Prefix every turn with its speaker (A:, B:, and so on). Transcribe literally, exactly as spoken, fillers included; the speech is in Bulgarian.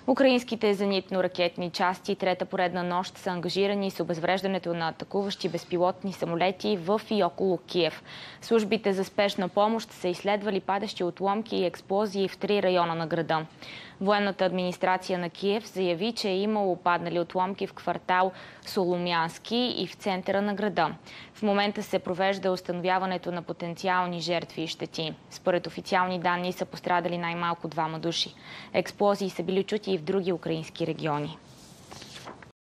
A: Украинските зенитно-ракетни части трета поредна нощ са ангажирани с обезвреждането на атакуващи безпилотни самолети в и около Киев. Службите за спешна помощ са изследвали падащи отломки и експлозии в три района на града. Военната администрация на Киев заяви, че е имало паднали отломки в квартал Соломянски и в центъра на града. В момента се провежда установяването на потенциални жертви и щети. Според официални данни са пострадали най-малко двама души. Експлозии са били чути и в други украински региони.